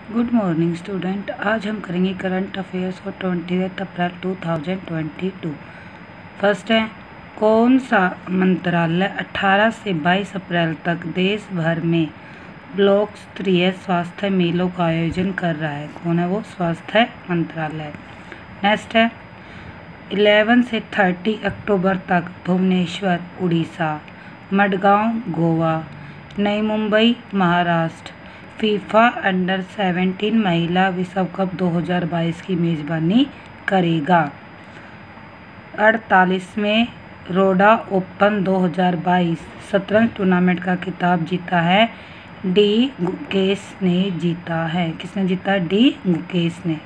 Good morning student. आज हम करेंगे current affairs for 20 April 2022। First है, कौन सा मंत्रालय 18 से 22 अप्रैल तक देश भर में ब्लॉक स्तरीय स्वास्थ्य मेलों का आयोजन कर रहा है? कौन है वो? स्वास्थ्य मंत्रालय। नेक्स्ट है, 11 से 30 अक्टूबर तक भुवनेश्वर उड़ीसा, मडगांव गोवा, नई मुंबई महाराष्ट्र फीफा अंडर 17 महिला विश्व कप 2022 की मेज़बानी करेगा। 48वें रोडा ओपन 2022 शतरंज टूर्नामेंट का खिताब जीता है डी गुकेश ने जीता है। किसने जीता? डी गुकेश ने।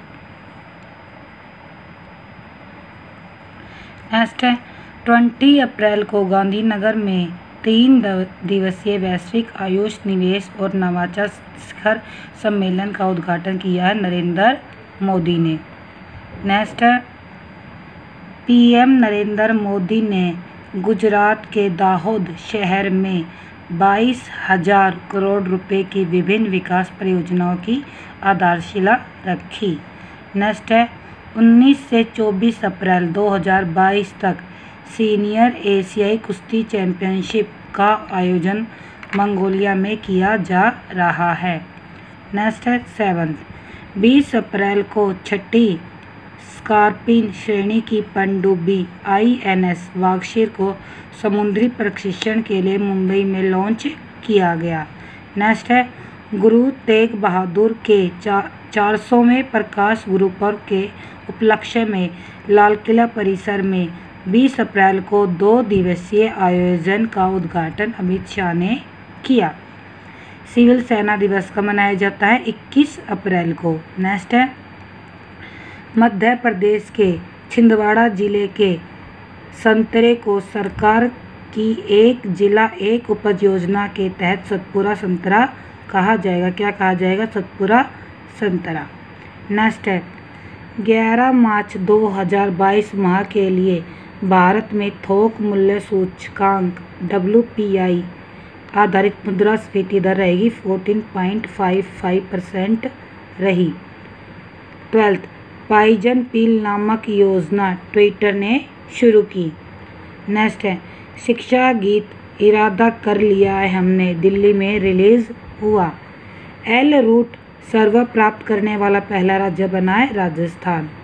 नेक्स्ट है, 20 अप्रैल को गांधीनगर में 3 दिवसीय वैश्विक आयुष निवेश और नवाचार शिखर सम्मेलन का उद्घाटन किया है नरेंद्र मोदी ने। नेक्स्ट है, पीएम नरेंद्र मोदी ने गुजरात के दाहोद शहर में 22,000 करोड़ रुपए की विभिन्न विकास परियोजनाओं की आधारशिला रखी। नेक्स्ट है, 19 से 24 अप्रैल 2022 तक सीनियर एशियाई कुश्ती चैंपियनशिप का आयोजन मंगोलिया में किया जा रहा है। नेक्स्ट है 7, 20 अप्रैल को छठी स्कॉर्पिन श्रेणी की पनडुब्बी INS वागशीर को समुद्री प्रशिक्षण के लिए मुंबई में लॉन्च किया गया। नेक्स्ट है, गुरु तेग बहादुर के 400वें प्रकाश गुरुपर्व के उपलक्ष्य में लाल किला परिसर में 20 अप्रैल को 2 दिवसीय आयोजन का उद्घाटन अमित शाह ने किया। सिविल सेना दिवस का मनाया जाता है 21 अप्रैल को। नेक्स्ट है, मध्य प्रदेश के छिंदवाड़ा जिले के संतरे को सरकार की एक जिला एक उपज योजना के तहत सतपुरा संतरा कहा जाएगा। क्या कहा जाएगा? सतपुरा संतरा। नेक्स्ट है, 11 मार्च 2022 माह के लिए भारत में थोक मूल्य सूचकांक WPI आधारित मुद्रास्फीति दर रहेगी 14.55% रही। 12th, पाइजन पील नामक योजना ट्विटर ने शुरू की। नेक्स्ट है, शिक्षा गीत इरादा कर लिया है हमने दिल्ली में रिलीज हुआ। L रूट सर्वर प्राप्त करने वाला पहला राज्य बना है राजस्थान।